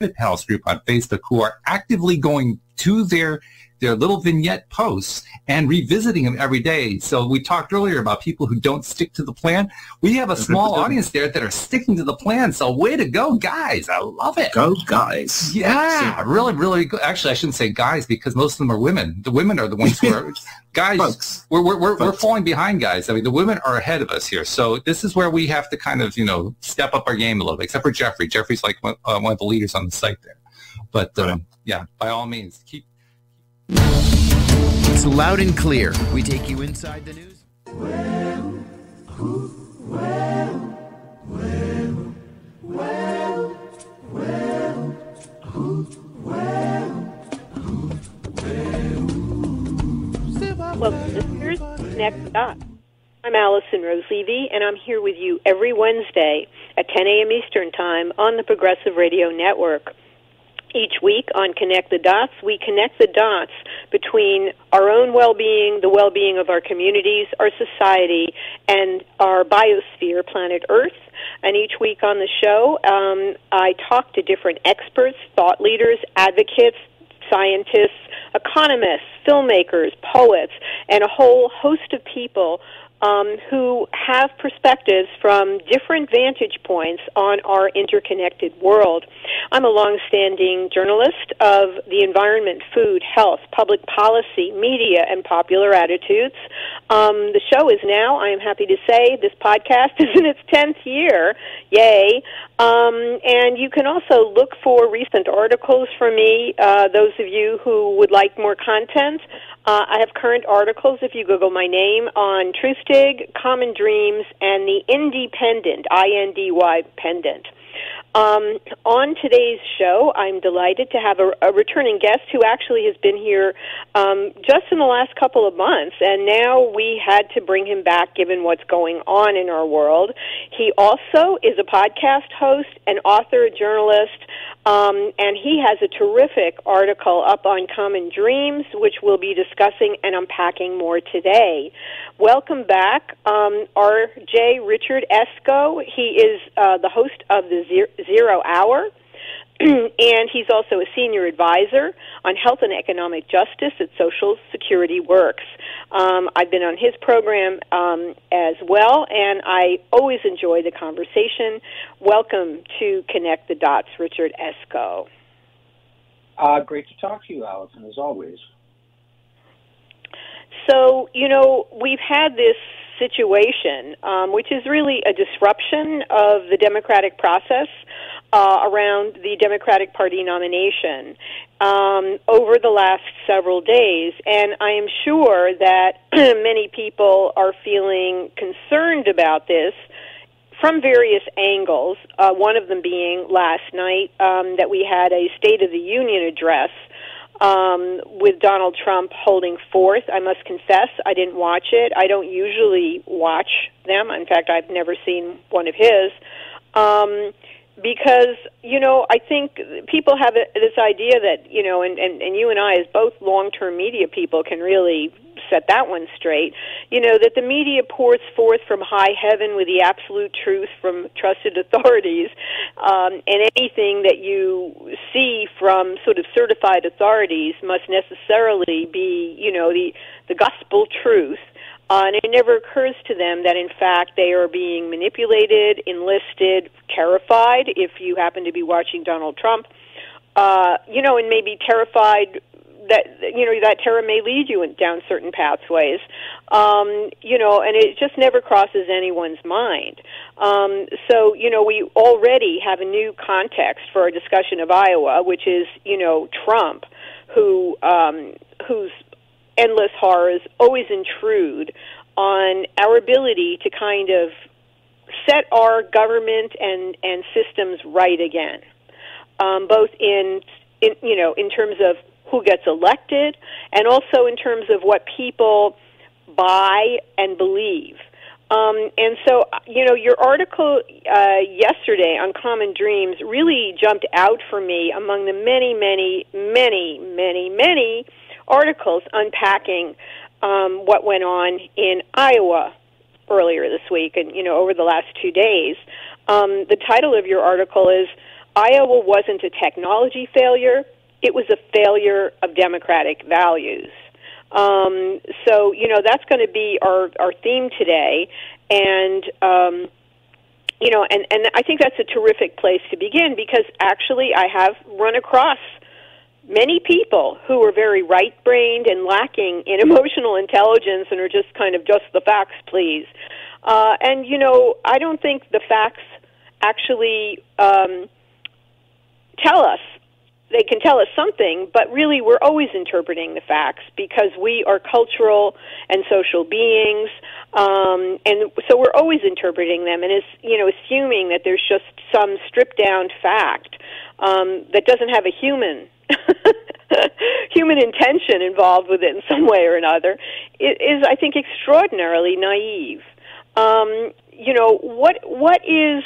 Pals group on Facebook who are actively going to their little vignette posts and revisiting them every day. So we talked earlier about people who don't stick to the plan. We have a small audience there that are sticking to the plan. So way to go, guys. I love it. Go, guys. Yeah, really, really good. Actually, I shouldn't say guys because most of them are women. The women are the ones who are guys. Folks. We're falling behind, guys. I mean, the women are ahead of us here. So this is where we have to kind of, step up our game a little bit, except for Jeffrey. Jeffrey's like one of the leaders on the site there. But yeah, by all means, keep. It's loud and clear. We take you inside the news. Welcome, listeners. Connect the Dots. I'm Alison Rose Levy, and I'm here with you every Wednesday at 10 a.m. Eastern Time on the Progressive Radio Network. Each week on Connect the Dots, we connect the dots between our own well-being, the well-being of our communities, our society, and our biosphere, planet Earth. And each week on the show, I talk to different experts, thought leaders, advocates, scientists, economists, filmmakers, poets, and a whole host of people who have perspectives from different vantage points on our interconnected world. I'm a longstanding journalist of the environment, food, health, public policy, media, and popular attitudes. The show is now, I am happy to say, this podcast is in its 10th year. Yay. And you can also look for recent articles from me, those of you who would like more content. I have current articles, if you Google my name, on Truthdig, Common Dreams, and the Independent, I-N-D-Y, Pendant. On today's show, I'm delighted to have a returning guest who actually has been here just in the last couple of months, and now we had to bring him back given what's going on in our world. He also is a podcast host, an author, a journalist, and he has a terrific article up on Common Dreams, which we'll be discussing and unpacking more today. Welcome back, R.J. Richard Eskow. He is the host of the Zero Hour, and he's also a senior advisor on health and economic justice at Social Security Works. I've been on his program as well, and I always enjoy the conversation. Welcome to Connect the Dots, Richard Eskow. Great to talk to you, Alison, as always. So, we've had this situation, which is really a disruption of the democratic process around the Democratic Party nomination over the last several days. And I am sure that many people are feeling concerned about this from various angles, one of them being last night that we had a State of the Union address with Donald Trump holding forth. I must confess, I didn't watch it. I don't usually watch them. In fact, I've never seen one of his. Because, I think people have this idea that, and you and I as both long-term media people can really set that one straight, that the media pours forth from high heaven with the absolute truth from trusted authorities, and anything that you see from sort of certified authorities must necessarily be, the gospel truth. And it never occurs to them that, in fact, they are being manipulated, enlisted, terrified, if you happen to be watching Donald Trump, and maybe terrified that, that terror may lead you down certain pathways, and it just never crosses anyone's mind. So, we already have a new context for our discussion of Iowa, which is, Trump, whose endless horrors always intrude on our ability to kind of set our government and systems right again, both in terms of who gets elected and also in terms of what people buy and believe. And so, your article yesterday on Common Dreams really jumped out for me among the many, many, many, many, many articles unpacking what went on in Iowa earlier this week and, over the last 2 days. The title of your article is Iowa wasn't a technology failure. It was a failure of democratic values. So, that's going to be our theme today. And, and I think that's a terrific place to begin, because actually I have run across many people who are very right-brained and lacking in emotional intelligence and are just kind of just the facts, please. And, I don't think the facts actually tell us. They can tell us something, but really we're always interpreting the facts because we are cultural and social beings, and so we're always interpreting them and assuming that there's just some stripped-down fact that doesn't have a human intention involved with it in some way or another. It is, I think, extraordinarily naive. What is,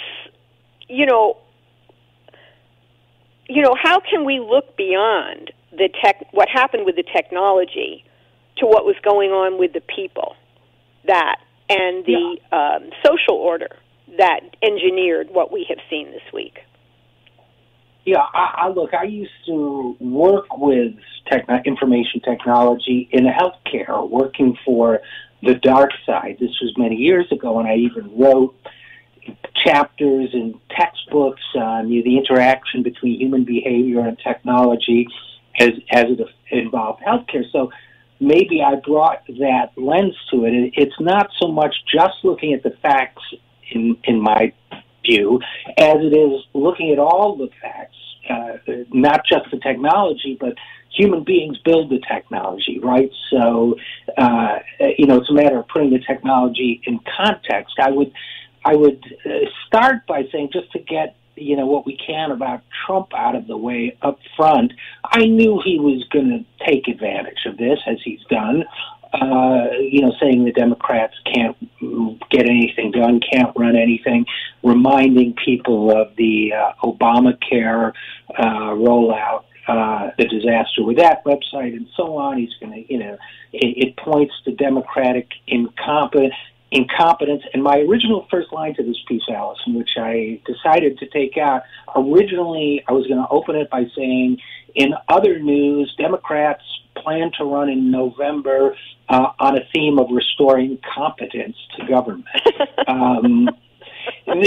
how can we look beyond what happened with the technology to what was going on with the people and the social order that engineered what we have seen this week? Yeah, I used to work with information technology in healthcare, working for the dark side. This was many years ago, and I even wrote chapters in textbooks on the interaction between human behavior and technology as it involved healthcare. So maybe I brought that lens to it. It's not so much just looking at the facts in my view as it is looking at all the facts, not just the technology, but human beings build the technology, right? So, it's a matter of putting the technology in context. I would start by saying, just to get what we can about Trump out of the way up front, I knew he was going to take advantage of this, as he's done. Saying the Democrats can't get anything done, can't run anything, reminding people of the Obamacare rollout, the disaster with that website, and so on. He's going to, it points to Democratic incompetence. And my original first line to this piece, Alison, which I decided to take out, originally I was going to open it by saying, in other news, Democrats plan to run in November on a theme of restoring competence to government. Let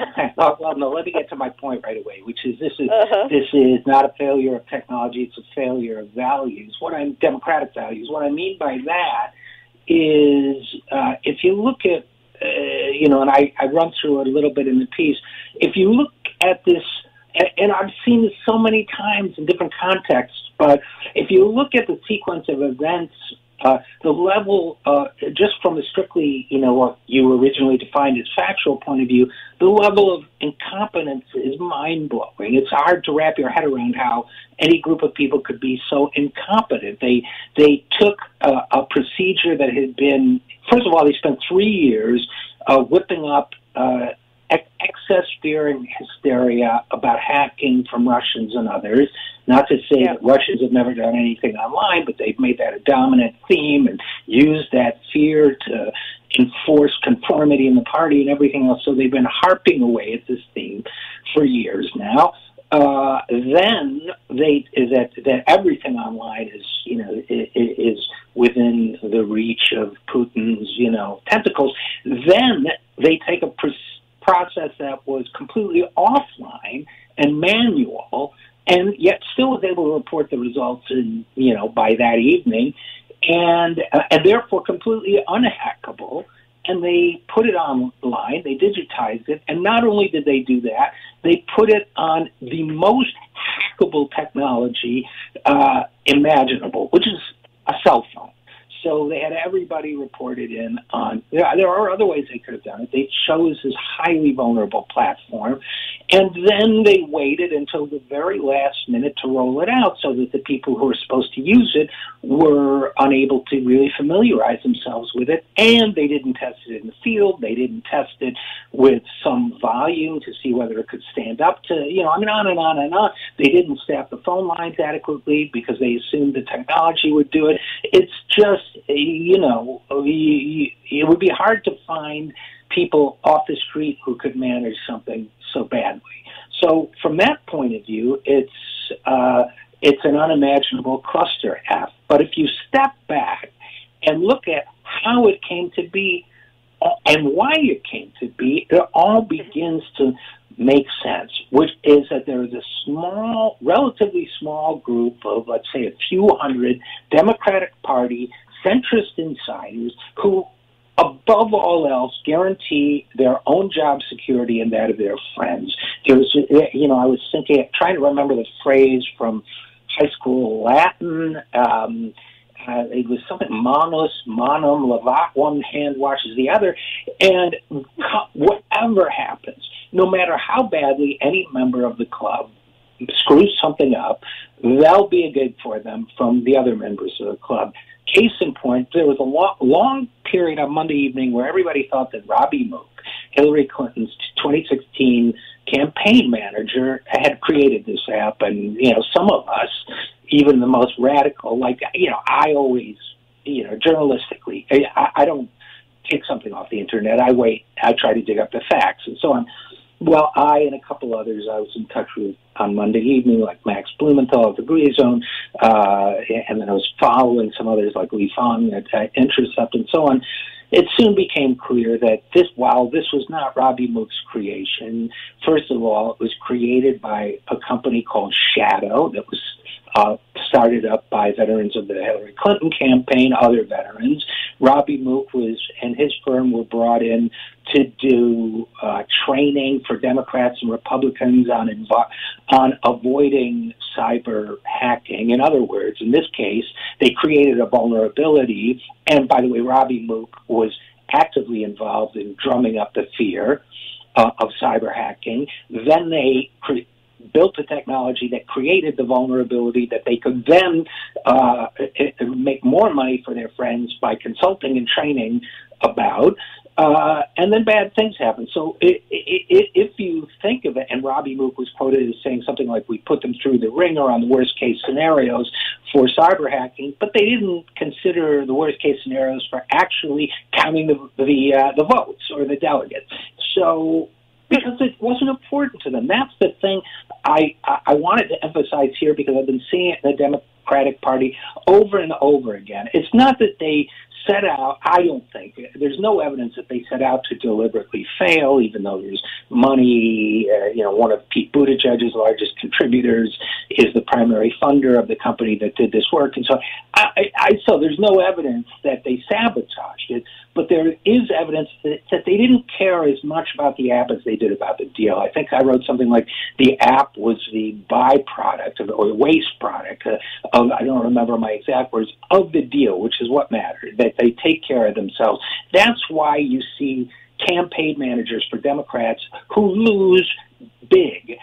me get to my point right away, which is this is not a failure of technology, it's a failure of values. Democratic values. What I mean by that is if you look at, and I run through it a little bit in the piece, if you look at this, and I've seen this so many times in different contexts, but if you look at the sequence of events, the level, just from a strictly, what you originally defined as factual point of view, the level of incompetence is mind-blowing. It's hard to wrap your head around how any group of people could be so incompetent. They took a procedure that had been, first of all, they spent 3 years whipping up excess fear and hysteria about hacking from Russians and others. Not to say that Russians have never done anything online, but they've made that a dominant theme and used that fear to enforce conformity in the party and everything else. So they've been harping away at this theme for years now. Then that everything online is within the reach of Putin's tentacles. Then they take a process that was completely offline and manual, and yet still was able to report the results by that evening, and therefore completely unhackable. And they put it online, they digitized it, and not only did they do that, they put it on the most hackable technology imaginable, which is a cell phone. So they had everybody reported in on. There are other ways they could have done it. They chose this highly vulnerable platform, and then they waited until the very last minute to roll it out, so that the people who were supposed to use it were unable to really familiarize themselves with it. And they didn't test it in the field. They didn't test it with some volume to see whether it could stand up to, on and on and on. They didn't staff the phone lines adequately because they assumed the technology would do it. It's just, it would be hard to find people off the street who could manage something so badly. So from that point of view, it's an unimaginable cluster F. But if you step back and look at how it came to be and why it came to be, it all begins to make sense, which is that there is a small, relatively small group of, let's say, a few hundred Democratic Party centrist insiders who, above all else, guarantee their own job security and that of their friends. There was, I was trying to remember the phrase from high school Latin. It was something manus, manum, levat, one hand washes the other. And whatever happens, no matter how badly any member of the club screws something up, there'll be a gig for them from the other members of the club. Case in point, there was a long period on Monday evening where everybody thought that Robbie Mook, Hillary Clinton's 2016 campaign manager, had created this app. And, some of us, even the most radical, I always, journalistically, I don't take something off the internet. I wait. I try to dig up the facts and so on. Well, I and a couple others I was in touch with on Monday evening, like Max Blumenthal at the Green Zone, and then I was following some others like Li Fang at Intercept and so on. It soon became clear that while this was not Robbie Mook's creation, first of all, it was created by a company called Shadow that was started up by veterans of the Hillary Clinton campaign, other veterans. Robbie Mook and his firm were brought in to do training for Democrats and Republicans on avoiding cyber hacking. In other words, in this case, they created a vulnerability. And by the way, Robbie Mook was actively involved in drumming up the fear of cyber hacking. Then they built a technology that created the vulnerability that they could then make more money for their friends by consulting and training about, and then bad things happen. So if you think of it, and Robbie Mook was quoted as saying something like, we put them through the ringer on the worst case scenarios for cyber hacking, but they didn't consider the worst case scenarios for actually counting the votes or the delegates. So because it wasn't important to them. That's the thing I wanted to emphasize here, because I've been seeing it in the Democratic Party over and over again. It's not that they set out, I don't think, there's no evidence that they set out to deliberately fail, even though there's money. One of Pete Buttigieg's largest contributors is the primary funder of the company that did this work. And so so there's no evidence that they sabotaged it, but there is evidence that they didn't care as much about the app as they did about the deal. I think I wrote something like the app was the byproduct or the waste product of, I don't remember my exact words, of the deal, which is what mattered, that they take care of themselves. That's why you see campaign managers for Democrats who lose bigly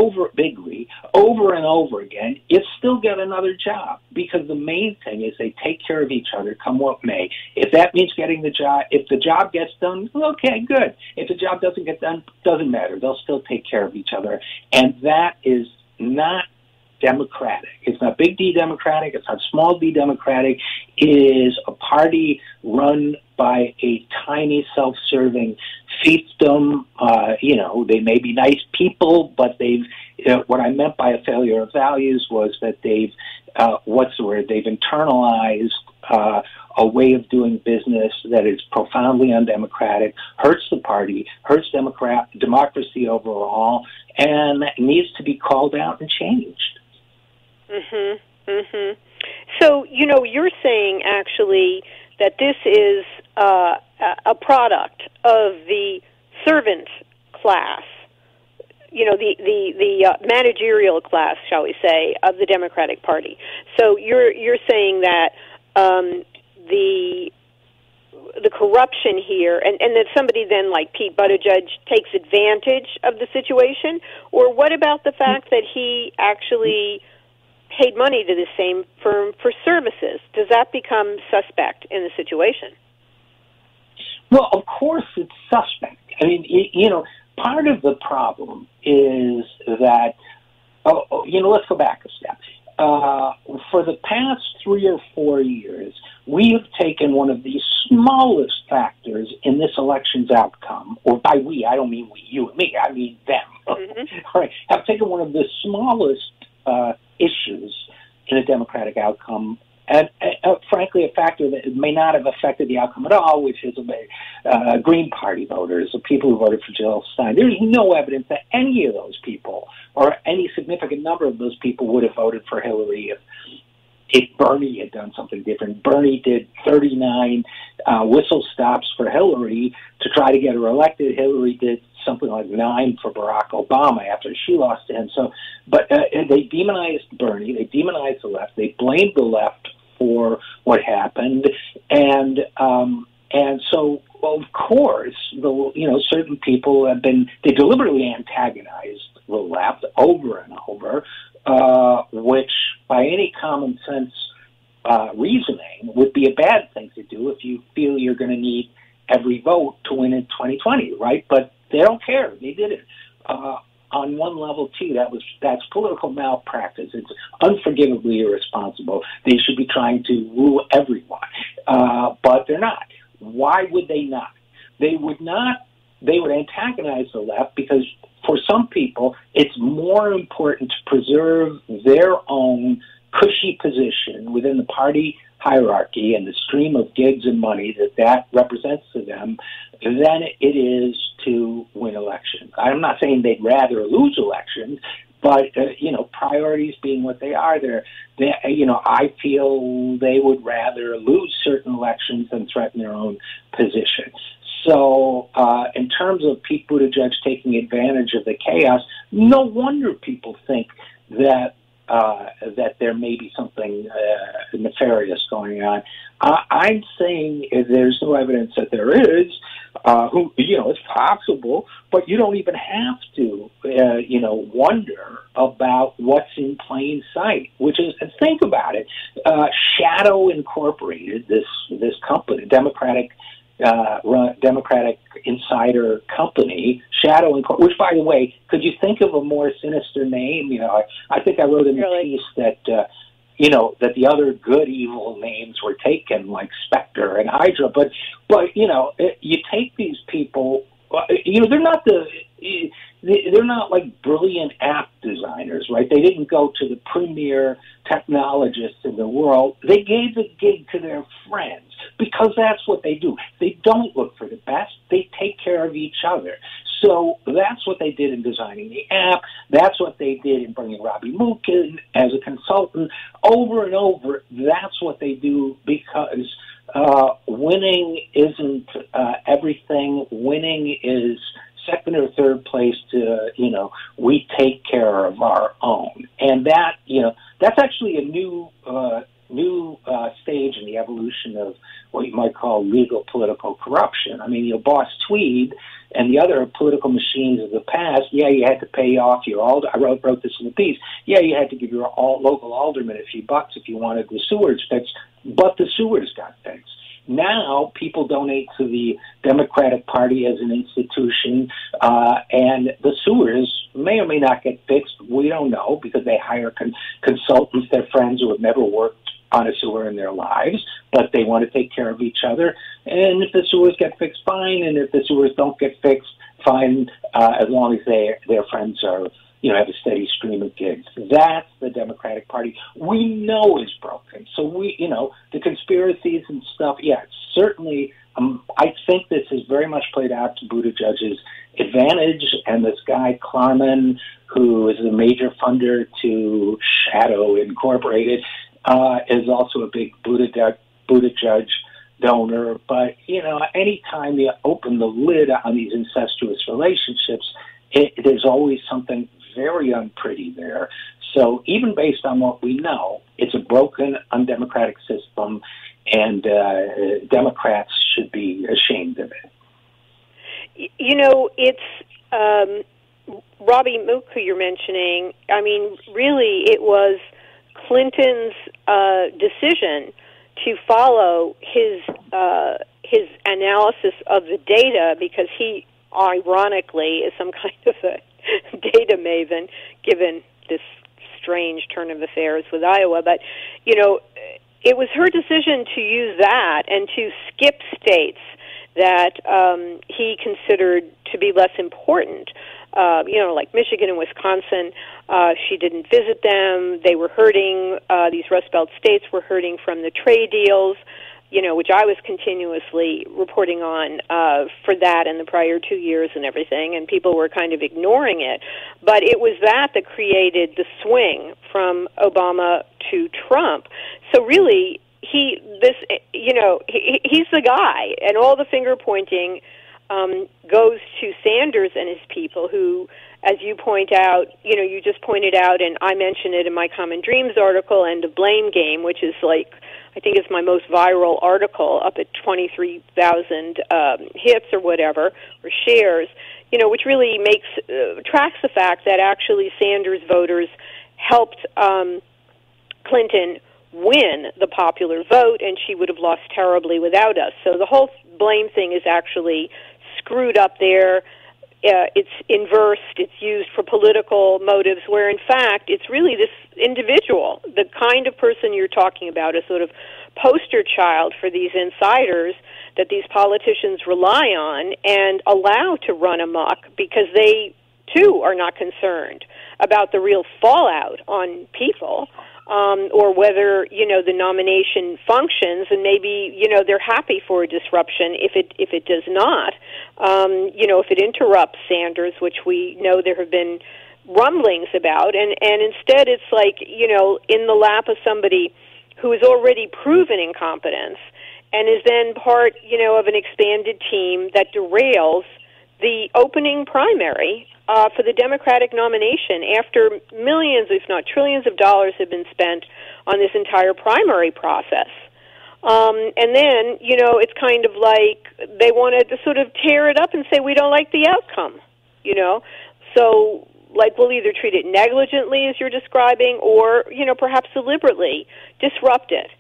over and over again, yet still get another job, because the main thing is they take care of each other come what may. If that means getting the job, if the job gets done, okay, good. If the job doesn't get done, doesn't matter. They'll still take care of each other. And that is not democratic. It's not big D democratic. It's not small d democratic. It is a party run by a tiny self-serving fiefdom. They may be nice people, but what I meant by a failure of values was that they've internalized a way of doing business that is profoundly undemocratic, hurts the party, hurts democracy overall, and that needs to be called out and changed. So, you're saying actually that this is a product of the servant class, the managerial class, shall we say, of the Democratic Party. So you're saying that the corruption here, and that somebody then like Pete Buttigieg takes advantage of the situation, or what about the fact that he actually paid money to the same firm for services? Does that become suspect in the situation? Well, of course it's suspect. I mean, part of the problem is that, let's go back a step. For the past 3 or 4 years, we have taken one of the smallest factors in this election's outcome, or by we, I don't mean we, you and me, I mean them. All right, have taken one of the smallest issues in a Democratic outcome, and frankly, a factor that may not have affected the outcome at all, which is Green Party voters, the people who voted for Jill Stein. There's no evidence that any of those people, or any significant number of those people, would have voted for Hillary if Bernie had done something different. Bernie did 39 whistle stops for Hillary to try to get her elected. Hillary did something like 9 for Barack Obama after she lost to him. So, but they demonized Bernie. They demonized the left. They blamed the left for what happened, and so, well, of course, certain people they deliberately antagonized the left over and over, which by any common sense reasoning would be a bad thing to do if you feel you're going to need every vote to win in 2020, right? But they don't care. They did it. On one level, too, that's political malpractice. It's unforgivably irresponsible. They should be trying to rule everyone, but they're not. Why would they not? They would not. They would antagonize the left because for some people, it's more important to preserve their own cushy position within the party hierarchy and the stream of gigs and money that represents to them than it is to win elections. I'm not saying they'd rather lose elections, but priorities being what they are, I feel they would rather lose certain elections than threaten their own position. So, in terms of Pete Buttigieg taking advantage of the chaos, no wonder people think that there may be something nefarious going on. I'm saying there's no evidence that there is. It's possible, but you don't even have to, wonder about what's in plain sight. Which is, think about it. Shadow Incorporated, this company, Democratic insider company, Shadow Incorporated, which, by the way, could you think of a more sinister name? I think I wrote in the piece that, that the other good evil names were taken, like Spectre and Hydra, but you take these people, they're not like brilliant app designers, right? They didn't go to the premier technologists in the world. They gave the gig to their friends because that's what they do. They don't look for the best. They take care of each other. So that's what they did in designing the app. That's what they did in bringing Robbie Mook in as a consultant. Over and over, that's what they do because winning isn't everything. Winning is second or third place to, we take care of our own. And that, that's actually a new stage in the evolution of what you might call legal political corruption. I mean, Boss Tweed and the other political machines of the past, you had to pay off your I wrote this in the piece. You had to give your local alderman a few bucks if you wanted the sewers fixed, but the sewers got fixed. Now people donate to the Democratic Party as an institution, and the sewers may or may not get fixed. We don't know because they hire consultants, their friends who have never worked on a sewer in their lives, but they want to take care of each other. And if the sewers get fixed, fine. And if the sewers don't get fixed, fine, as long as their friends are, have a steady stream of gigs. That's the Democratic Party we know is broken. So the conspiracies and stuff, certainly, I think this has very much played out to Buttigieg's advantage. And this guy, Klarman, who is a major funder to Shadow Incorporated, is also a big Buttigieg donor. But, anytime you open the lid on these incestuous relationships, there's always something very unpretty there. So even based on what we know, it's a broken, undemocratic system, and Democrats should be ashamed of it. It's Robbie Mook, who you're mentioning. I mean, really, it was Clinton's decision to follow his analysis of the data because he, ironically, is some kind of a data maven, given this strange turn of affairs with Iowa. But, it was her decision to use that and to skip states that he considered to be less important like Michigan and Wisconsin. She didn't visit them. They were hurting. These Rust Belt states were hurting from the trade deals, which I was continuously reporting on for that in the prior 2 years and everything, and people were kind of ignoring it. But it was that created the swing from Obama to Trump. So really, he's the guy, and all the finger pointing goes to Sanders and his people who, as you point out, you just pointed out, and I mentioned it in my Common Dreams article, End of Blame Game, which is I think it's my most viral article, up at 23,000 hits or whatever, or shares, which really tracks the fact that actually Sanders voters helped Clinton win the popular vote, and she would have lost terribly without us. So the whole blame thing is actually screwed up there. It's inversed. It's used for political motives, where in fact it's really this individual, the kind of person you're talking about, a sort of poster child for these insiders that these politicians rely on and allow to run amok, because they too are not concerned about the real fallout on people, or whether the nomination functions, and maybe they're happy for a disruption if it does not, if it interrupts Sanders, which we know there have been rumblings about, and instead it's in the lap of somebody who has already proven incompetence and is then part of an expanded team that derails the opening primary for the Democratic nomination after millions, if not trillions of dollars have been spent on this entire primary process. And then, it's kind of like they wanted to sort of tear it up and say, we don't like the outcome, So, we'll either treat it negligently, as you're describing, or, perhaps deliberately disrupt it.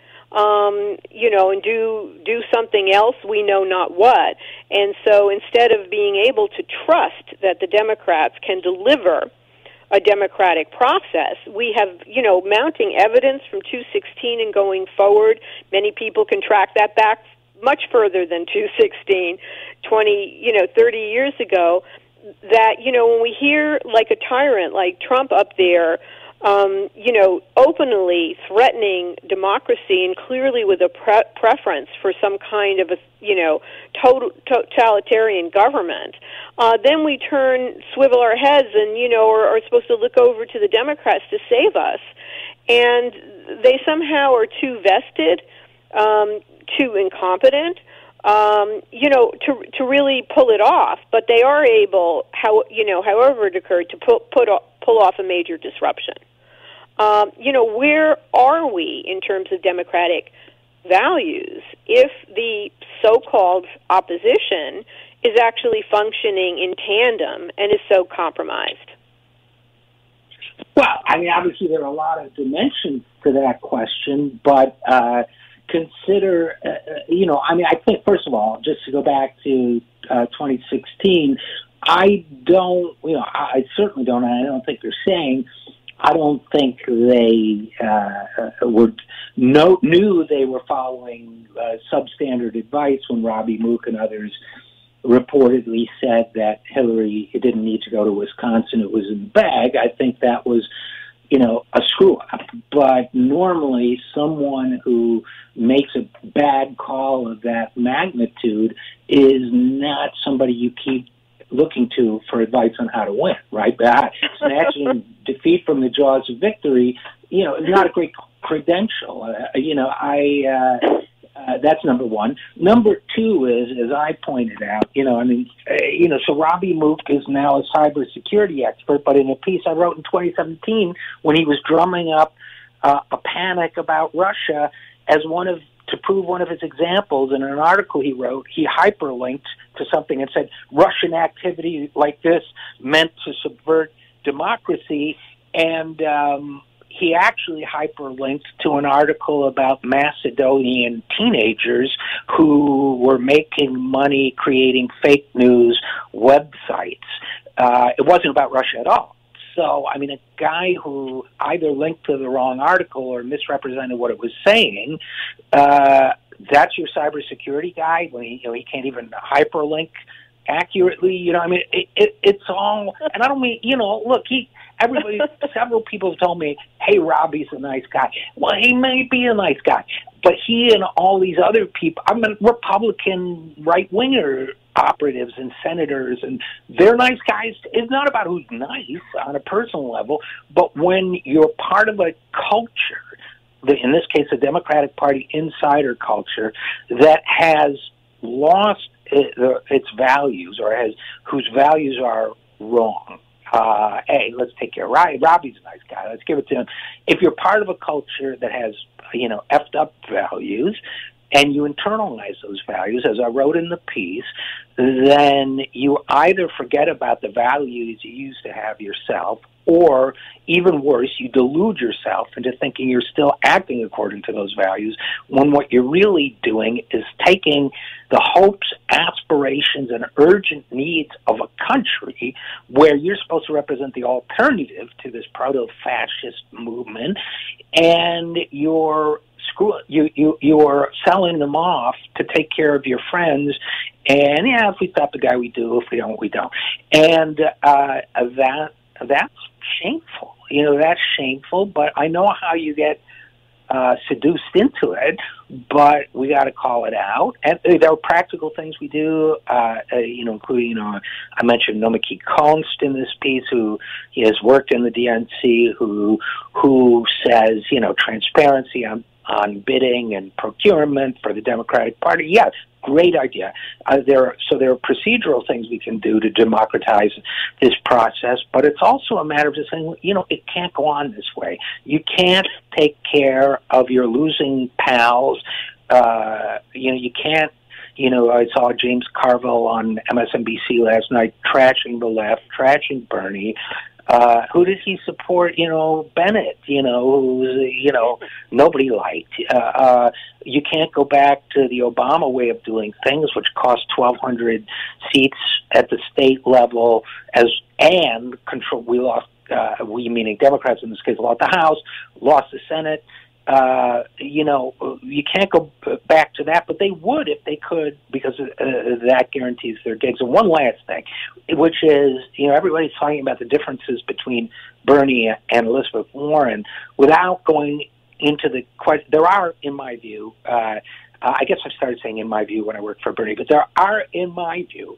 And do something else, we know not what. And so instead of being able to trust that the Democrats can deliver a democratic process, we have, mounting evidence from 2016 and going forward. Many people can track that back much further than 2016, 30 years ago, that, when we hear a tyrant like Trump up there, openly threatening democracy and clearly with a preference for some kind of a, totalitarian government, then we swivel our heads and, are supposed to look over to the Democrats to save us. And they somehow are too vested, too incompetent, to really pull it off. But they are able, however it occurred, to pull off a major disruption. Where are we in terms of democratic values if the so-called opposition is actually functioning in tandem and is so compromised? Well, obviously there are a lot of dimensions to that question, but consider, I think, first of all, just to go back to 2016, I certainly don't, and I don't think they're saying, I don't think they knew they were following substandard advice when Robbie Mook and others reportedly said that Hillary didn't need to go to Wisconsin, it was in the bag. I think that was, a screw-up. But normally someone who makes a bad call of that magnitude is not somebody you keep looking to for advice on how to win, right? Snatching defeat from the jaws of victory, is not a great credential. That's number one. Number two is, as I pointed out, so Robbie Mook is now a cybersecurity expert, but in a piece I wrote in 2017 when he was drumming up a panic about Russia to prove one of his examples in an article he wrote, he hyperlinked to something and said Russian activity like this meant to subvert democracy, and he actually hyperlinked to an article about Macedonian teenagers who were making money creating fake news websites. It wasn't about Russia at all. So, a guy who either linked to the wrong article or misrepresented what it was saying, that's your cybersecurity guy when he can't even hyperlink accurately. You know, I mean, it's all, and I don't mean, you know, look, several people have told me, hey, Robbie's a nice guy. Well, he may be a nice guy, but he and all these other people, I mean, Republican right-winger operatives and senators, and they're nice guys. It's not about who's nice on a personal level, but when you're part of a culture, in this case, a Democratic Party insider culture that has lost its values, or whose values are wrong. Hey, let's take care of Robbie's a nice guy. Let's give it to him. If you're part of a culture that has, you know, effed up values, and you internalize those values, as I wrote in the piece, then you either forget about the values you used to have yourself, or even worse, you delude yourself into thinking you're still acting according to those values, when what you're really doing is taking the hopes, aspirations, and urgent needs of a country where you're supposed to represent the alternative to this proto-fascist movement, and you're selling them off to take care of your friends, and if we stop the guy, we do. If we don't, we don't. And that's shameful. You know, that's shameful. But I know how you get seduced into it. But we got to call it out. And there are practical things we do. You know, including, I mentioned Nomiki Konst in this piece, who has worked in the DNC, who says, you know, transparency on bidding and procurement for the Democratic Party. Yes, great idea. There are procedural things we can do to democratize this process, but it's also a matter of just saying, you know, it can't go on this way. You can't take care of your losing pals. You know, you can't. You know, I saw James Carville on MSNBC last night trashing the left, trashing Bernie. Who did he support? You know, Bennett, you know, who's, you know, nobody liked. You can't go back to the Obama way of doing things, which cost 1,200 seats at the state level, and control. We lost, we meaning Democrats in this case, lost the House, lost the Senate. You know, you can't go back to that, but they would if they could, because that guarantees their gigs. And one last thing, which is, you know, everybody's talking about the differences between Bernie and Elizabeth Warren without going into the question. There are, in my view, I guess I started saying in my view when I worked for Bernie, but there are, in my view,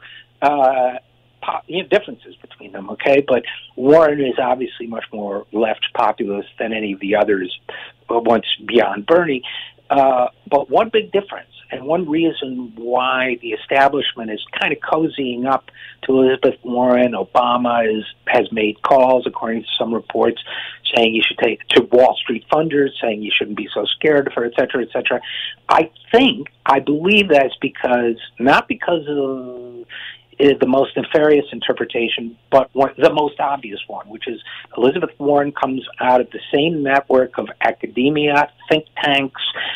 differences between them, okay? But Warren is obviously much more left populist than any of the others once beyond Bernie. But one big difference, and one reason why the establishment is kind of cozying up to Elizabeth Warren, Obama has made calls, according to some reports, saying you should take to Wall Street funders, saying you shouldn't be so scared of her, et cetera, et cetera. I believe that's not because of the most nefarious interpretation, but the most obvious one, which is Elizabeth Warren comes out of the same network of academia, think tanks,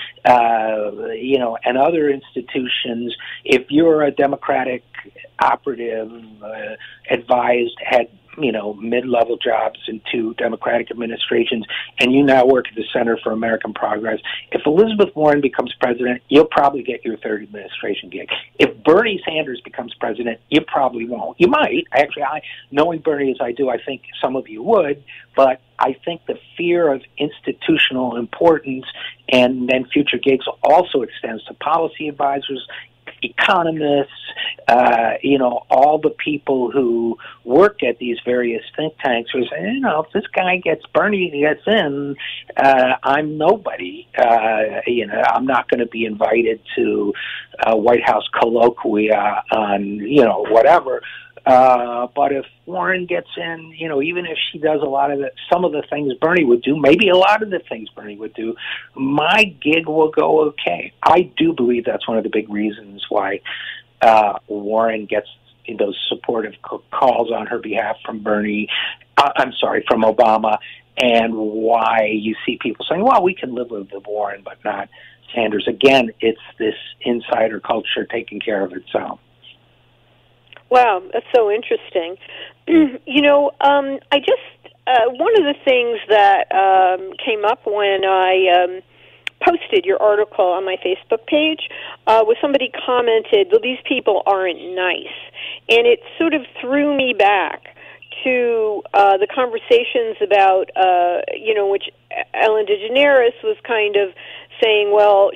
you know, and other institutions. If you're a Democratic operative, advised, had, you know, mid-level jobs in 2 Democratic administrations, and you now work at the Center for American Progress, if Elizabeth Warren becomes president, you'll probably get your 3rd administration gig. If Bernie Sanders becomes president, you probably won't. You might. Actually, knowing Bernie as I do, I think some of you would, but I think the fear of institutional importance and then future gigs also extends to policy advisors, economists, you know, all the people who work at these various think tanks who say, you know, if this guy Bernie gets in, I'm nobody. You know, I'm not going to be invited to a White House colloquia on, you know, whatever. But if Warren gets in, you know, even if she does some of the things Bernie would do, maybe a lot of the things Bernie would do, my gig will go okay. I do believe that's one of the big reasons why Warren gets those supportive calls on her behalf from from Obama, and why you see people saying, well, we can live with Warren, but not Sanders. Again, it's this insider culture taking care of itself. Wow, that's so interesting. You know, I just, one of the things that came up when I posted your article on my Facebook page where somebody commented, well, these people aren't nice. And it sort of threw me back to the conversations about, which Ellen DeGeneres was kind of saying, well,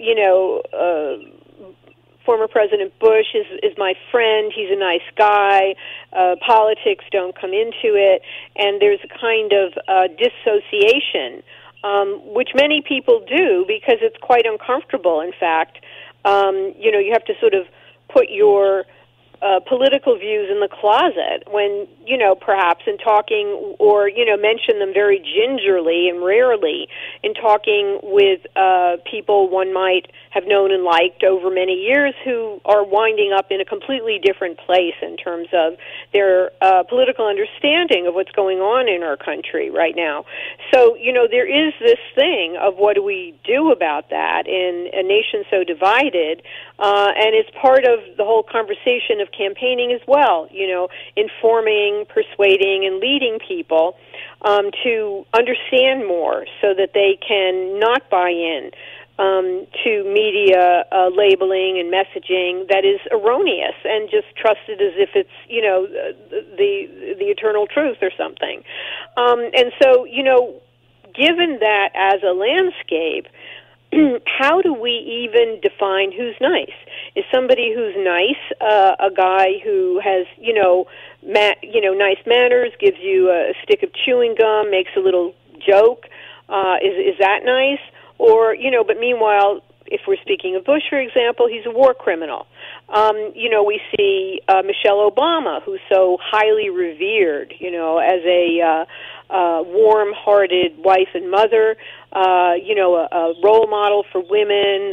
former President Bush is my friend. He's a nice guy. Politics don't come into it. And there's a kind of dissociation, which many people do because it's quite uncomfortable. In fact, you have to sort of put your political views in the closet when, perhaps in talking or, mention them very gingerly and rarely in talking with people one might have known and liked over many years who are winding up in a completely different place in terms of their political understanding of what's going on in our country right now. So, there is this thing of what do we do about that in a nation so divided, and it's part of the whole conversation of campaigning as well, informing, persuading, and leading people to understand more so that they can not buy in to media labeling and messaging that is erroneous and just trust it as if it's, the eternal truth or something. And so, given that as a landscape, how do we even define who's nice? Is somebody who's nice a guy who has, nice manners, gives you a stick of chewing gum, makes a little joke? Is that nice? Or, but meanwhile, if we're speaking of Bush, for example, he's a war criminal. We see Michelle Obama, who's so highly revered, as a warm-hearted wife and mother, a role model for women,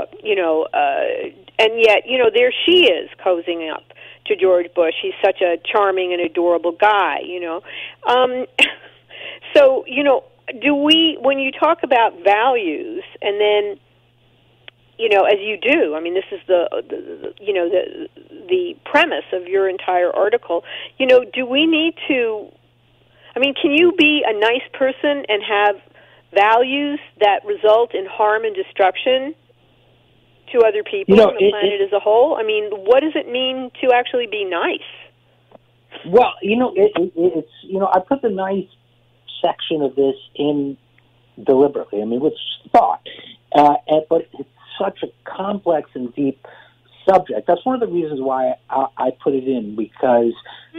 and yet, there she is cozying up to George Bush. He's such a charming and adorable guy, So, do we, when you talk about values, and then, as you do, I mean, this is the premise of your entire article, do we need to, can you be a nice person and have values that result in harm and destruction to other people on the planet as a whole? What does it mean to actually be nice? Well, it's I put the nice section of this in deliberately. With thought, but it's such a complex and deep subject. That's one of the reasons why I put it in, because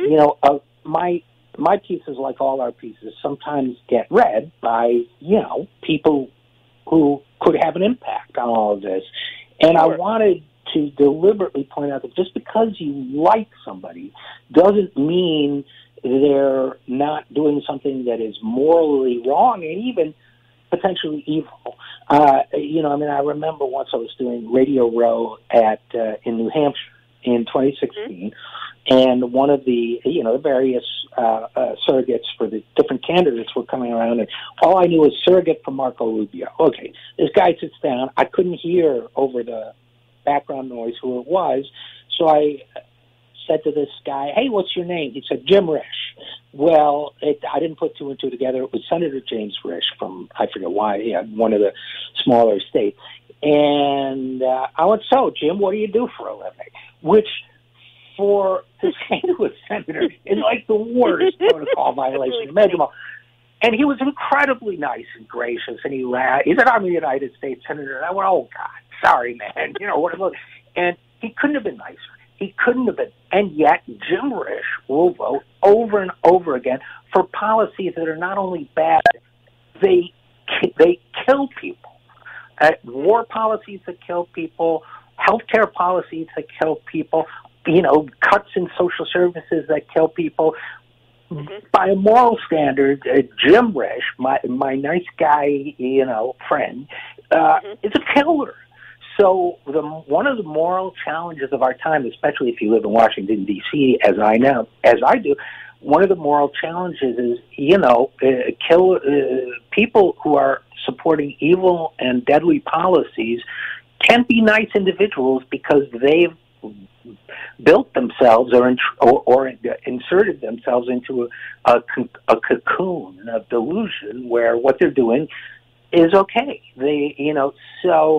my pieces, like all our pieces, sometimes get read by people who could have an impact on all of this. And I wanted to deliberately point out that just because you like somebody doesn't mean they're not doing something that is morally wrong and even potentially evil. I remember once I was doing Radio Row in New Hampshire in 2016, and one of the various surrogates for the different candidates were coming around, and all I knew was surrogate for Marco Rubio. Okay, this guy sits down. I couldn't hear over the background noise who it was, so I said to this guy, "Hey, what's your name?" He said, "Jim Risch." Well, I didn't put two and two together. It was Senator James Risch from, I forget why, one of the smaller states. And I went, "So, Jim, what do you do for a living?" Which, to say to a senator, is like the worst protocol violation imaginable. And he was incredibly nice and gracious, and he laughed. He said, "I'm a United States Senator." And I went, "Oh, God, sorry, man." And he couldn't have been nicer. He couldn't have been. And yet, Jim Risch will vote over and over again for policies that are not only bad, they kill people. War policies that kill people, healthcare policies that kill people, cuts in social services that kill people. By a moral standard, Jim Risch, my nice guy, friend, is a killer. So one of the moral challenges of our time, especially if you live in Washington, D.C., as I do, one of the moral challenges is, kill people who are supporting evil and deadly policies can be nice individuals because they've built themselves or inserted themselves into a cocoon of delusion where what they're doing is okay. So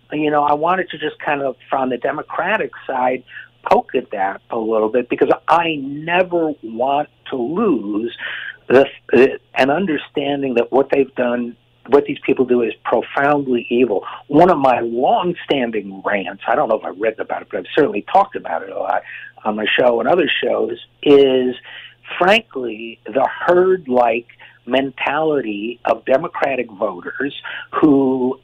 I wanted to just kind of, from the Democratic side, poke at that a little bit, because I never want to lose an understanding that what they've done, what these people do, is profoundly evil. One of my long-standing rants, I don't know if I've written about it, but I've certainly talked about it a lot on my show and other shows, is, frankly, the herd-like mentality of Democratic voters who,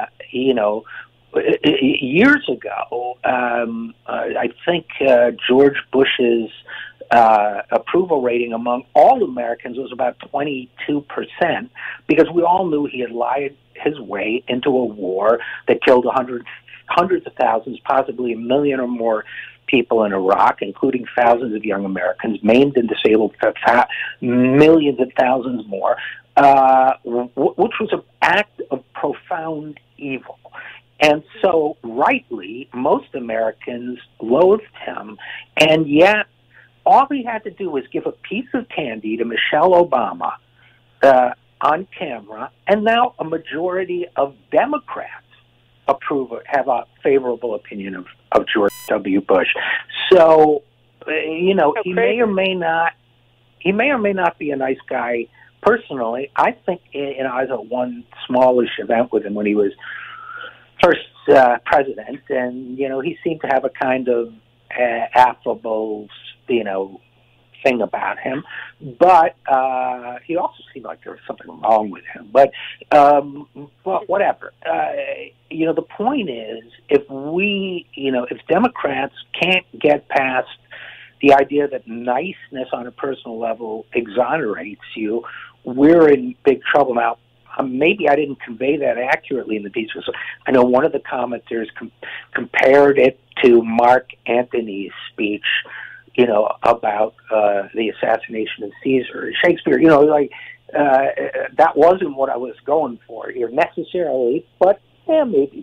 years ago, I think George Bush's approval rating among all Americans was about 22%, because we all knew he had lied his way into a war that killed hundreds of thousands, possibly 1 million or more people in Iraq, including thousands of young Americans, maimed and disabled, millions and thousands more, which was an act of profound evil. And so, rightly, most Americans loathed him, and yet all he had to do was give a piece of candy to Michelle Obama on camera, and now a majority of Democrats have a favorable opinion of George W. Bush. So, he may or may not be a nice guy personally. I think, I was at one smallish event with him when he was first president, and he seemed to have a kind of affable, thing about him, but he also seemed like there was something wrong with him. But well, whatever. The point is, if Democrats can't get past the idea that niceness on a personal level exonerates you, we're in big trouble. Now, maybe I didn't convey that accurately in the piece. So I know one of the commenters compared it to Mark Antony's speech, about the assassination of Caesar. Shakespeare, that wasn't what I was going for here necessarily, but maybe.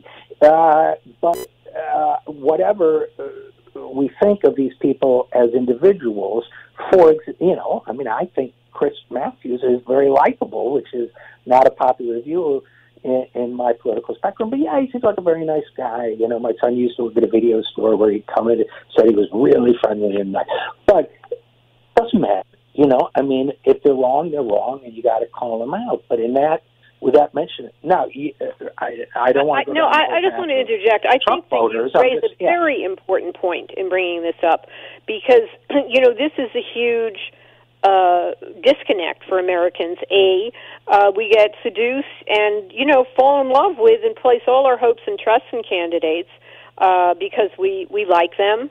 Whatever we think of these people as individuals, I think Chris Matthews is very likable, which is not a popular view in my political spectrum. But yeah, he seems like a very nice guy. My son used to work at a video store where he'd come in and said he was really friendly and nice. But it doesn't matter. If they're wrong, they're wrong, and you got to call them out. But with that mentioned, no, I don't want to. I just want to interject. I think that you raised a very important point in bringing this up, because this is a huge disconnect for Americans. We get seduced and fall in love with and place all our hopes and trusts in candidates because we like them.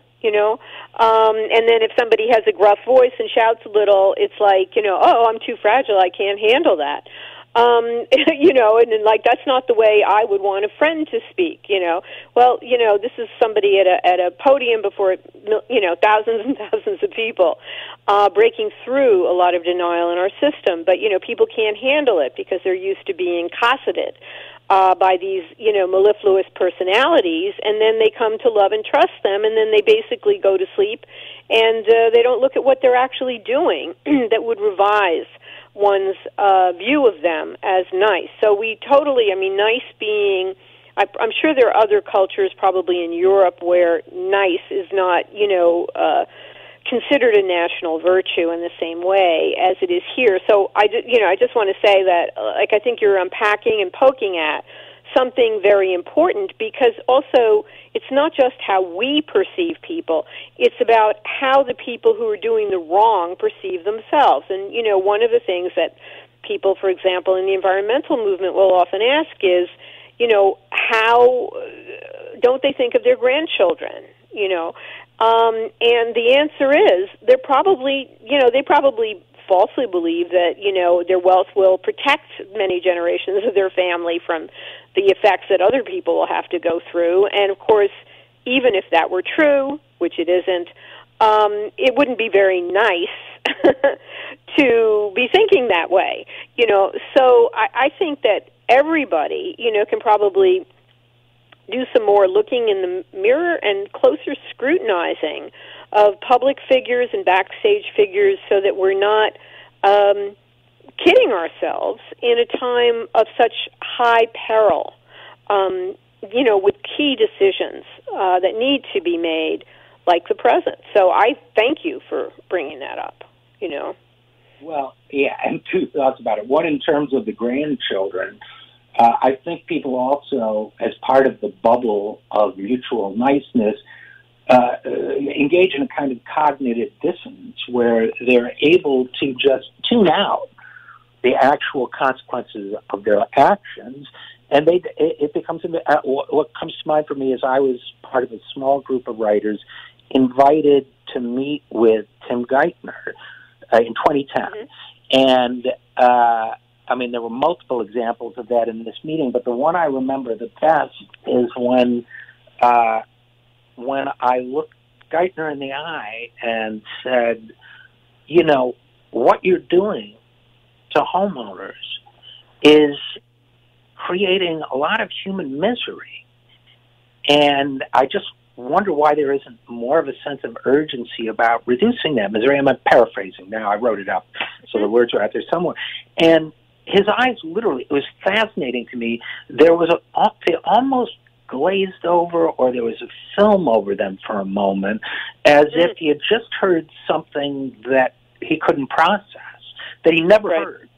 And then if somebody has a gruff voice and shouts a little, it's like, oh, I'm too fragile, I can't handle that. And then that's not the way I would want a friend to speak, Well, this is somebody at a podium before, thousands and thousands of people, breaking through a lot of denial in our system. But, people can't handle it because they're used to being cosseted by these, mellifluous personalities, and then they come to love and trust them, and then they basically go to sleep, and they don't look at what they're actually doing that would revise one's view of them as nice. So we totally, nice being, I'm sure there are other cultures probably in Europe where nice is not, considered a national virtue in the same way as it is here. So I just want to say that, I think you're unpacking and poking at something very important, because also it's not just how we perceive people, it's about how the people who are doing the wrong perceive themselves. And, one of the things that people, for example, in the environmental movement will often ask is, how don't they think of their grandchildren, and the answer is they're probably, they probably falsely believe that, their wealth will protect many generations of their family from the effects that other people will have to go through. And, of course, even if that were true, which it isn't, it wouldn't be very nice to be thinking that way. So I think that everybody, can probably do some more looking in the mirror and closer scrutinizing of public figures and backstage figures, so that we're not kidding ourselves in a time of such high peril. with key decisions that need to be made, like the present. So I thank you for bringing that up, Well, yeah, and two thoughts about it. One, in terms of the grandchildren, I think people also, as part of the bubble of mutual niceness, engage in a kind of cognitive dissonance where they're able to just tune out the actual consequences of their actions. And it becomes, what comes to mind for me is I was part of a small group of writers invited to meet with Tim Geithner in 2010. Mm-hmm. And, there were multiple examples of that in this meeting, but the one I remember the best is when I looked Geithner in the eye and said, what you're doing to homeowners is creating a lot of human misery. And I just wonder why there isn't more of a sense of urgency about reducing that misery. I'm paraphrasing now. I wrote it up, so the words are out there somewhere. And his eyes literally, it was fascinating to me. There was they almost glazed over, or there was a film over them for a moment, as if he had just heard something that he couldn't process, that he never heard,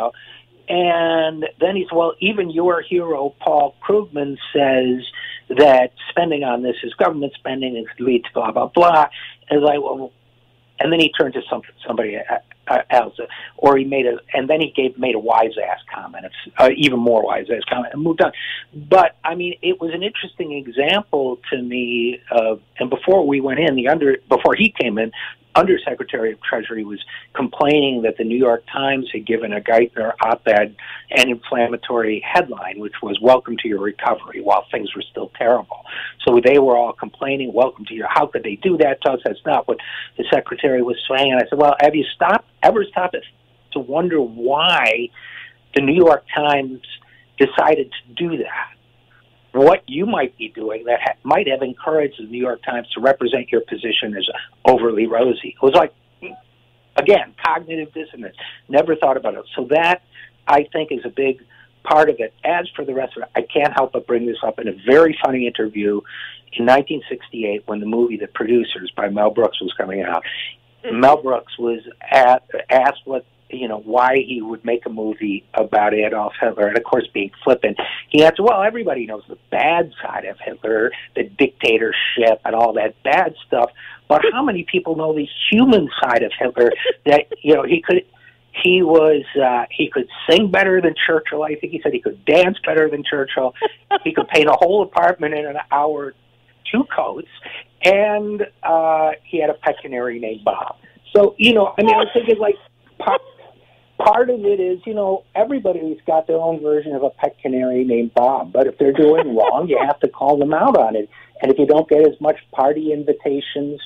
And then he said, well, even your hero, Paul Krugman, says that spending on this is government spending and could lead to blah, blah, blah. And and then he turned to somebody else, or he made a wise-ass comment, even more wise-ass comment, and moved on. But, it was an interesting example to me of, and before we went in, before he came in, Undersecretary of Treasury was complaining that the New York Times had given a Geithner op-ed an inflammatory headline, which was "Welcome to your recovery," while things were still terrible. So they were all complaining, "Welcome to your." How could they do that to us? That's not what the secretary was saying. And I said, "Well, have you ever stopped to wonder why the New York Times decided to do that? What you might be doing that might have encouraged the New York Times to represent your position as overly rosy." It was like, again, cognitive dissonance. Never thought about it. So that, I think, is a big part of it. As for the rest of it, I can't help but bring this up in a very funny interview in 1968 when the movie The Producers by Mel Brooks was coming out. Mel Brooks was asked why he would make a movie about Adolf Hitler, and of course, being flippant, he answered, well, everybody knows the bad side of Hitler, the dictatorship and all that bad stuff, but how many people know the human side of Hitler, that, he could sing better than Churchill, I think he said he could dance better than Churchill, he could paint a whole apartment in an hour, 2 coats, and he had a pet canary named Bob. So, I was thinking, part of it is, everybody's got their own version of a pet canary named Bob, but if they're doing wrong, you have to call them out on it. And if you don't get as much party invitations,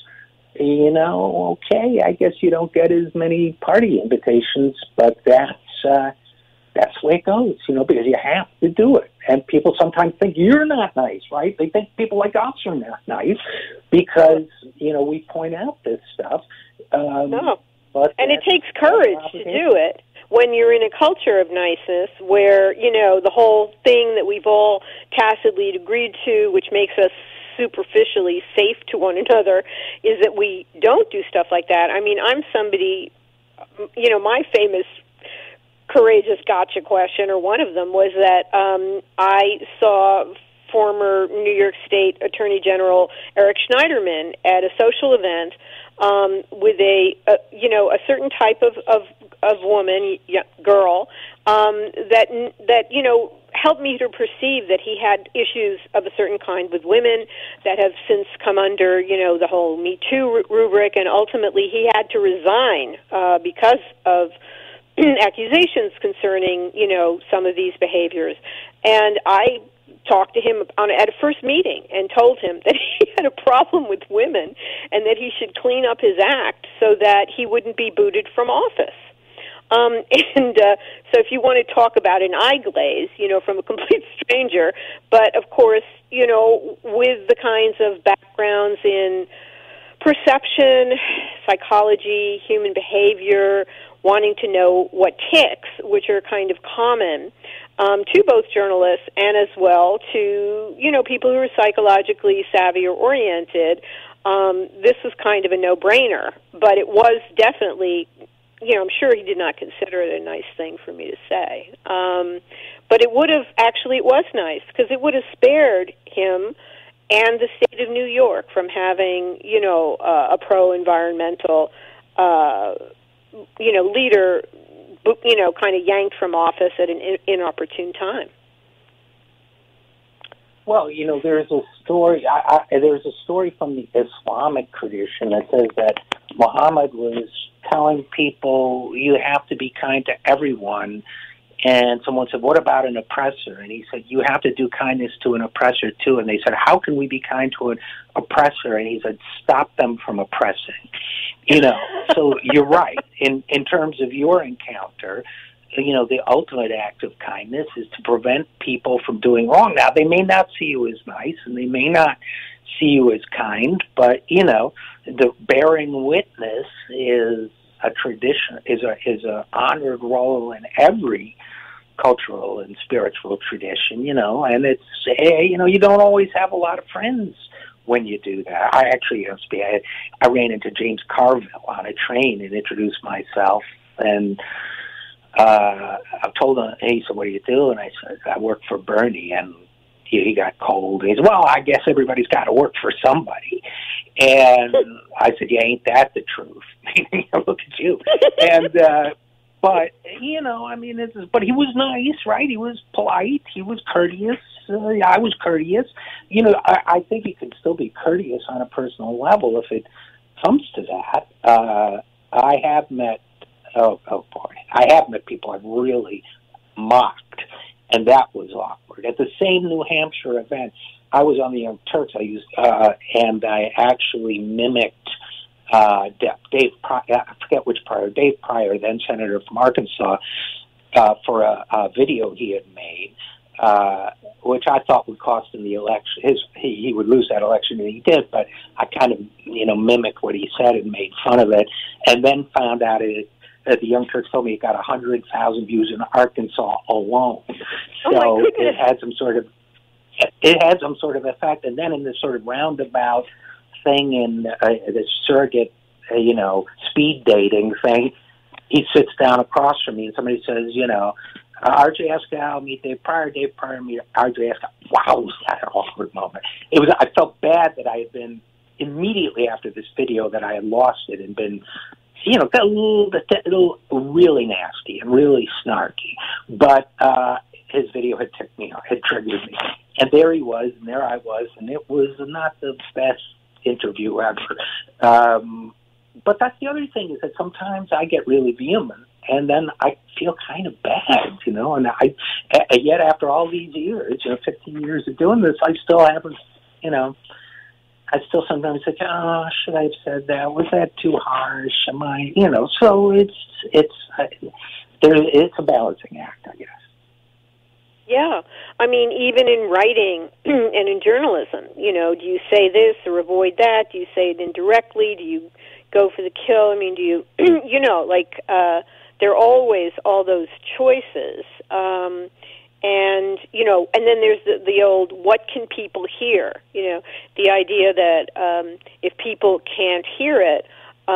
okay, I guess you don't get as many party invitations, but that's the way it goes, because you have to do it. And people sometimes think you're not nice, right? They think people like us are not nice because, we point out this stuff. No. And it takes courage to do it when you're in a culture of niceness where, the whole thing that we've all tacitly agreed to, which makes us superficially safe to one another, is that we don't do stuff like that. I'm somebody, my famous courageous gotcha question, or one of them, was that I saw former New York State Attorney General Eric Schneiderman at a social event with a certain type of woman, girl, that helped me to perceive that he had issues of a certain kind with women that have since come under, the whole Me Too rubric, and ultimately he had to resign because of accusations concerning, some of these behaviors. And I talked to him at a first meeting and told him that he had a problem with women and that he should clean up his act so that he wouldn't be booted from office. So if you want to talk about an eye glaze, from a complete stranger, but of course, with the kinds of backgrounds in perception, psychology, human behavior, wanting to know what ticks, which are kind of common, to both journalists and as well to, people who are psychologically savvy or oriented. This was kind of a no-brainer, but it was definitely, I'm sure he did not consider it a nice thing for me to say. But it was nice, because it would have spared him and the state of New York from having, a pro-environmental, leader, kind of yanked from office at an inopportune time. Well, there's a story. There's a story from the Islamic tradition that says that Muhammad was telling people you have to be kind to everyone. And someone said, "What about an oppressor?" And he said, "You have to do kindness to an oppressor too." And they said, "How can we be kind to an oppressor?" And he said, "Stop them from oppressing." So you're right. In terms of your encounter, the ultimate act of kindness is to prevent people from doing wrong. Now, they may not see you as nice, and they may not see you as kind, but, the bearing witness is a tradition, is a honored role in every cultural and spiritual tradition, and it's, you don't always have a lot of friends when you do that. I ran into James Carville on a train and introduced myself, and I told him, he said, "What do you do?" And I said, "I work for Bernie." And he got cold. He said, "Well, I guess everybody's got to work for somebody." And I said, "Yeah, ain't that the truth?" Look at you. And, but, but he was nice, right? He was polite. He was courteous. I was courteous. I think you can still be courteous on a personal level if it comes to that. I have met people I've really mocked, and that was awkward. At the same New Hampshire event, I was on the Young Turks. And I actually mimicked Dave Pryor, I forget which Pryor, Dave Pryor, then Senator from Arkansas, for a video he had made, which I thought would cost him the election. He would lose that election, and he did, but I kind of, mimicked what he said and made fun of it, and then found out that the Young Turks told me it got 100,000 views in Arkansas alone. So it had some sort of effect. And then in this sort of roundabout thing in this surrogate, speed dating thing, he sits down across from me and somebody says, RK Eskow, meet Dave Pryor, meet RK Eskow. Wow, was that an awkward moment. I felt bad that I had been, immediately after this video, that I had lost it and been, got a little really nasty and really snarky. But his video had triggered me. And there he was, and there I was, and it was not the best interview ever. But that's the other thing, is that sometimes I get really vehement, and then I feel kind of bad, and yet after all these years, 15 years of doing this, I still haven't, I still sometimes think, "Oh, should I have said that? Was that too harsh? Am I?" So it's a balancing act, I guess. Yeah, even in writing and in journalism, do you say this or avoid that? Do you say it indirectly? Do you go for the kill? Do you, there are always all those choices. And then there's the old, what can people hear? The idea that if people can't hear it,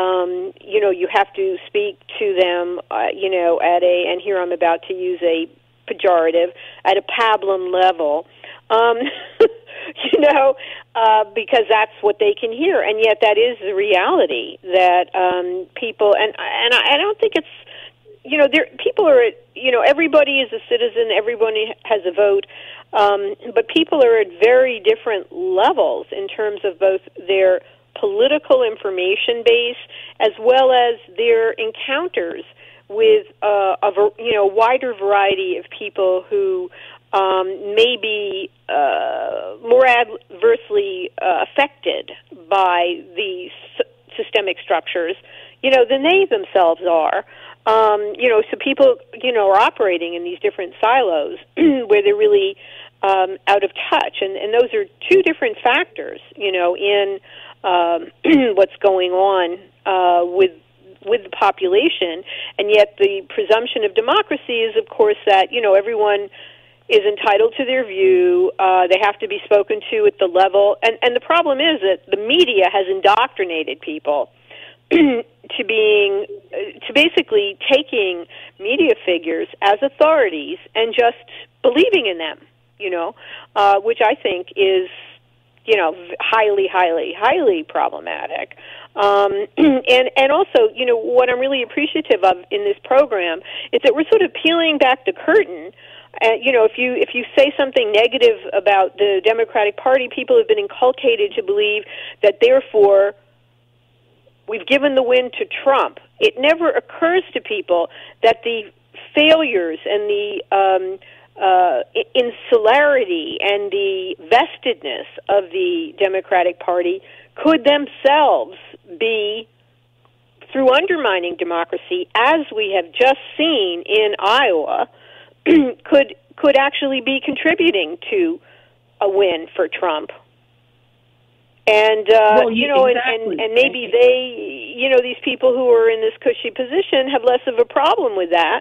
you have to speak to them, and here I'm about to use a pejorative, at a pablum level, because that's what they can hear. And yet that is the reality that people, and I don't think it's, people are, everybody is a citizen, everybody has a vote, but people are at very different levels in terms of both their political information base as well as their encounters with a wider variety of people who may be more adversely affected by these systemic structures, than they themselves are. So people, are operating in these different silos where they're really out of touch. And those are two different factors, in what's going on with with the population, and yet the presumption of democracy is, of course, that, everyone is entitled to their view. They have to be spoken to at the level, and the problem is that the media has indoctrinated people to basically taking media figures as authorities and just believing in them, which I think is, highly, highly, highly problematic. And also, what I'm really appreciative of in this program is that we're sort of peeling back the curtain. If you say something negative about the Democratic Party, people have been inculcated to believe that therefore we've given the win to Trump. It never occurs to people that the failures and the insularity and the vestedness of the Democratic Party could themselves be, through undermining democracy, as we have just seen in Iowa, could actually be contributing to a win for Trump. And exactly. and maybe they, these people who are in this cushy position have less of a problem with that,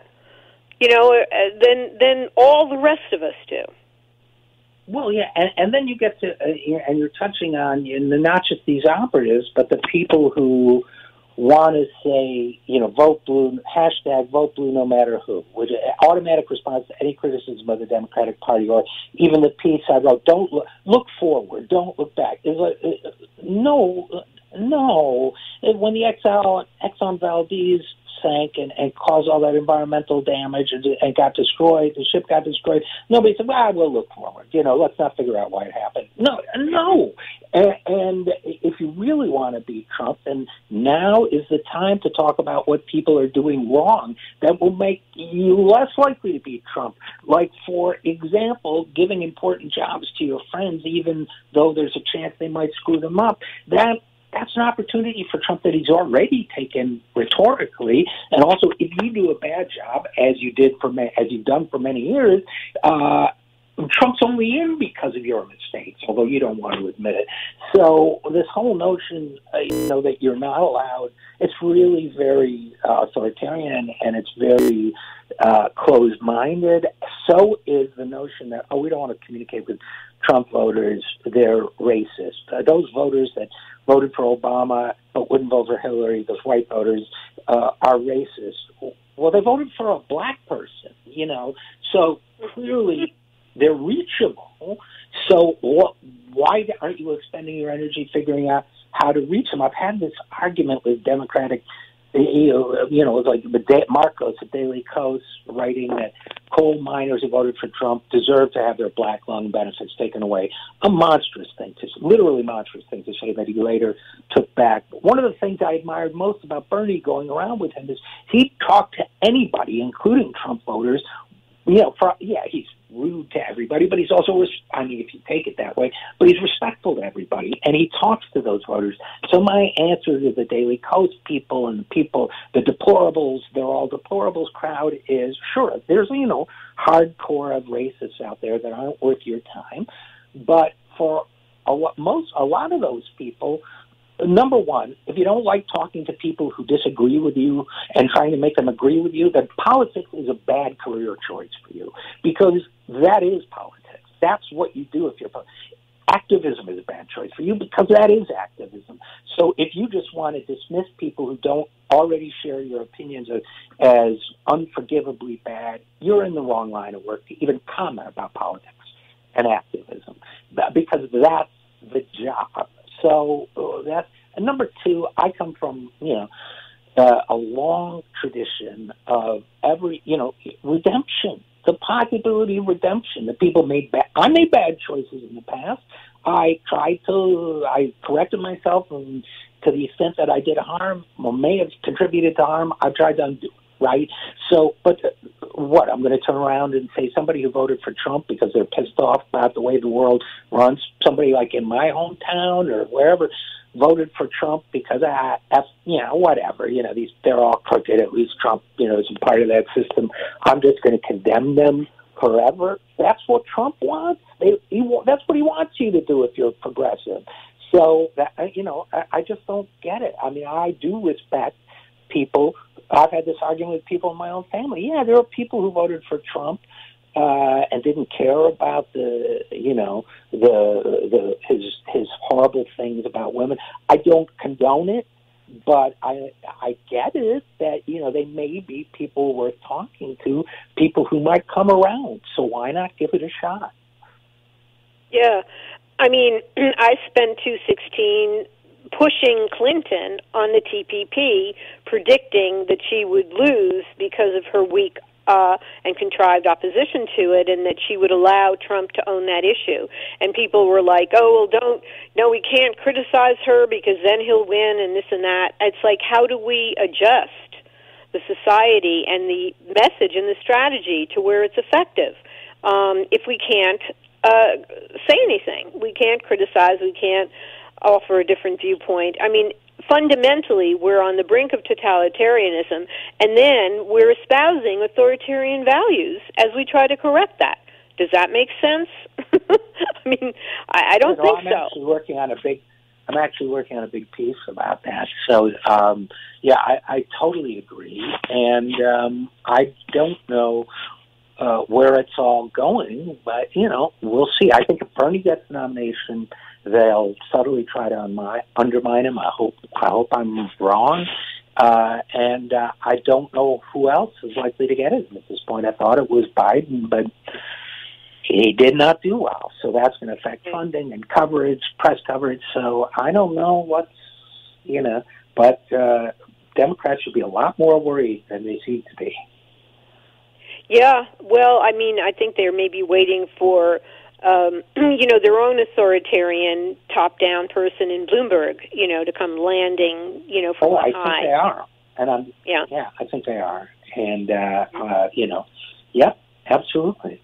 than all the rest of us do. Well, yeah, and then you get to, and you're touching on, not just these operatives, but the people who want to say, vote blue, hashtag vote blue no matter who, which is an automatic response to any criticism of the Democratic Party, or even the piece I wrote, don't look forward, don't look back. It's like, no. When the Exxon Valdez sank and caused all that environmental damage and got destroyed, the ship got destroyed, nobody said, well, we'll look forward. Let's not figure out why it happened. No. And if you really want to beat Trump, then now is the time to talk about what people are doing wrong that will make you less likely to beat Trump. Like, for example, giving important jobs to your friends, even though there's a chance they might screw them up. That's an opportunity for Trump that he's already taken rhetorically, and also if you do a bad job, as you've done for many years, Trump's only in because of your mistakes, although you don't want to admit it. So this whole notion, that you're not allowed, it's really very authoritarian, and it's very closed-minded. So is the notion that, we don't want to communicate with Trump voters, they're racist. Those voters that voted for Obama but wouldn't vote for Hillary, those white voters, are racist. Well, they voted for a black person, so clearly they're reachable. So why aren't you expending your energy figuring out how to reach them? I've had this argument with Democratic, like Marcos at Daily Kos writing that coal miners who voted for Trump deserve to have their black lung benefits taken away. Literally monstrous thing to say that he later took back. But one of the things I admired most about Bernie going around with him is he talked to anybody, including Trump voters. He's rude to everybody, but he's also, if you take it that way, but he's respectful to everybody, and he talks to those voters. So my answer to the Daily Kos people and the deplorables, they're all deplorables crowd is, sure, there's, hardcore of racists out there that aren't worth your time, but for a lot of those people, number one, if you don't like talking to people who disagree with you and trying to make them agree with you, then politics is a bad career choice for you, because that is politics. That's what you do if you're activism is a bad choice for you, because that is activism. So if you just want to dismiss people who don't already share your opinions as unforgivably bad, you're in the wrong line of work to even comment about politics and activism, because that's the job. So that's, and number two, I come from, a long tradition of redemption, the possibility of redemption. That people I made bad choices in the past. I corrected myself, and to the extent that I did harm or may have contributed to harm, I've tried to undo it. Right? So, but what, I'm going to turn around and say somebody who voted for Trump because they're pissed off about the way the world runs, somebody like in my hometown or wherever voted for Trump because, whatever, they're all crooked, at least Trump, is a part of that system. I'm just going to condemn them forever. That's what Trump wants. That's what he wants you to do if you're progressive. So, I just don't get it. I mean, I do respect people. I've had this argument with people in my own family. Yeah, there are people who voted for Trump and didn't care about his horrible things about women. I don't condone it, but I get it that they may be people worth talking to, people who might come around. So why not give it a shot? Yeah, I mean, I spent 2016 pushing Clinton on the TPP, predicting that she would lose because of her weak and contrived opposition to it, and that she would allow Trump to own that issue. And people were like, oh, well, we can't criticize her because then he'll win and this and that. It's like, how do we adjust the society and the message and the strategy to where it's effective if we can't say anything? We can't criticize, we can't offer a different viewpoint. I mean, fundamentally, we're on the brink of totalitarianism, and then we're espousing authoritarian values as we try to correct that. Does that make sense? I mean, I don't think so. I'm actually working on a big piece about that. So, I totally agree, and I don't know where it's all going, but we'll see. I think if Bernie gets the nomination, they'll subtly try to undermine him. I hope I'm wrong. And I don't know who else is likely to get it at this point. I thought it was Biden, but he did not do well. So that's going to affect funding and coverage, press coverage. So I don't know but Democrats should be a lot more worried than they seem to be. Yeah, well, I mean, I think they're maybe waiting for their own authoritarian top-down person in Bloomberg, to come landing, from on high. I think they are. And I think they are. And, absolutely.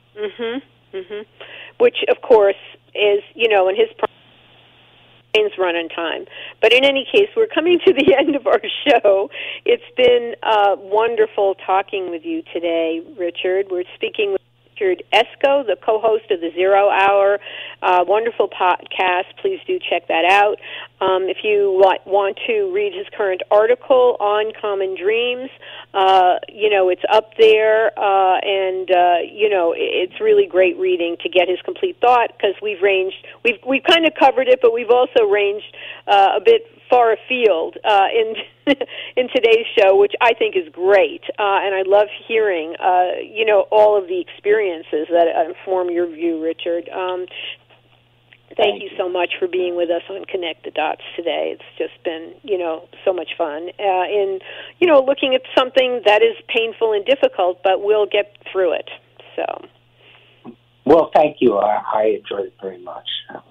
Which, of course, is, in his trains run on time. But in any case, we're coming to the end of our show. It's been wonderful talking with you today, Richard. We're speaking with Richard Eskow, the co-host of the Zero Hour. Wonderful podcast. Please do check that out. If you want to read his current article on Common Dreams, it's up there, and it's really great reading to get his complete thought, because we've kind of covered it, but we've also ranged a bit far afield in today's show, which I think is great, and I love hearing all of the experiences that inform your view, Richard. Thank you so much for being with us on Connect the Dots today. It's just been, so much fun in looking at something that is painful and difficult, but we'll get through it. So, well, thank you. I enjoyed it very much, Alison.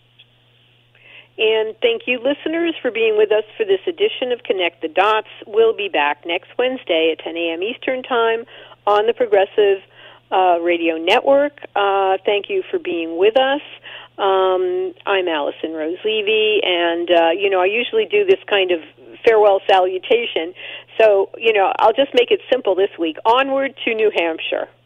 And thank you, listeners, for being with us for this edition of Connect the Dots. We'll be back next Wednesday at 10 a.m. Eastern Time on the Progressive Radio Network. Thank you for being with us. I'm Alison Rose Levy, and, I usually do this kind of farewell salutation. So, I'll just make it simple this week. Onward to New Hampshire.